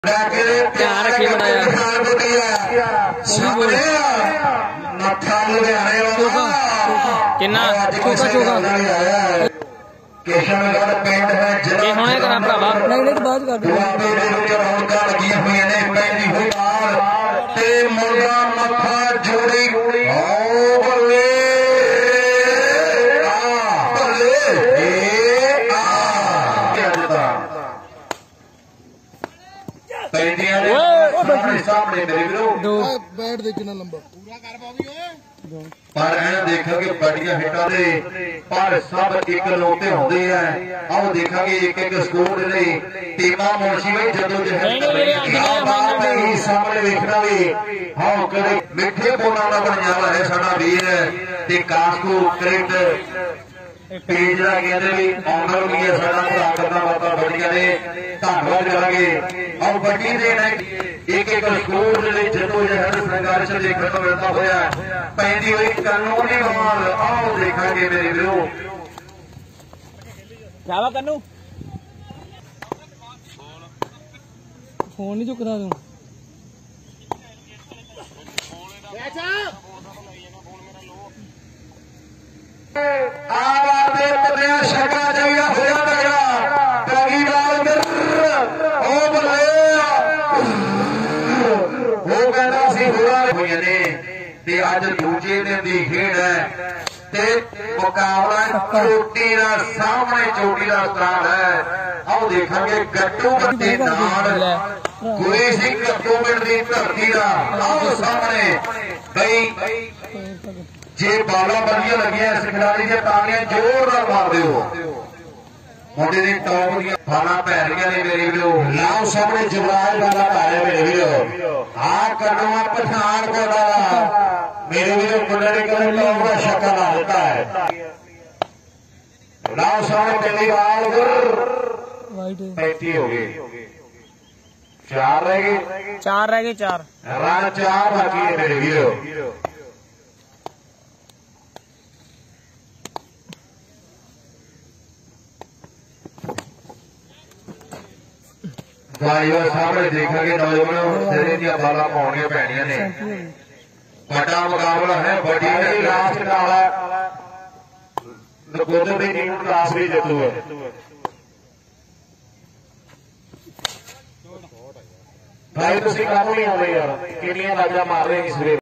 ध्यान रखिए बनाया किन्ना चोका चोका किशनगढ़ पिंड है ये होने करा भरावा नहीं तो बात कर रौनक लगी हुई ने पैदी हुई ते मुंडा मथा जोड़ी बल्ले सामने मेरे विरोध बैठ देखना लंबा पर देखा कि बड़िया हिटा दे पर सब एक लोते होते हैं। आओ देखा कि एक एक स्कोर ने टीमा मुंशी में जदोजहद सामने देखना भी हाँ करे मिठे बोलाना बन जावा है साडा वीर ते कासको क्रिकेट पेज ला कहते भी ऑनर भी है साडा भरा करना बाता बड़िया ने धन्यवाद करांगे। और बड़ी देन है एक एक स्कोर ने जदोजहद संघर्ष देखने को मिलता होया पैदी हुई कानूनी माल। आओ देखेंगे मेरे विरोध क्या कन्नू फोन नहीं चुकता तू शका चाहिए अज दूजे दिन की खेड है मुकाबला चोटी का सामने चोटी का उतार है। आओ देखेंगे गट्टू बत्ती गुरी सिंह गट्टू पिंड की धरती का आओ सामने बई जे बाला बड़िया लगी इस खिलाड़ी से तालियां जोरदार मार दो मुंडे की टॉप दी फाना पै रही ने मेरे वीरो। लाओ सामने जवाज वाला पै मेरे वीरो आ कटवा पठानकोट वाला मेरे वीरो मुंडे के टॉप का शक्ल आ देता है। लाओ सामने पहली बार 35 हो गई 4 रह गए 4 रन 4 बाकी है मेरे वीरो। सामने देखा कि नौजवानों सिरे दिया बाला पाउनिया पैनिया ने बड़ा मुकाबला है। बड़ी लास्ट नाला नकोदर की टीम क्लास भी जेतू है। भाई तुम काम नहीं आते यार किनिया बाजा मार रहे हैं।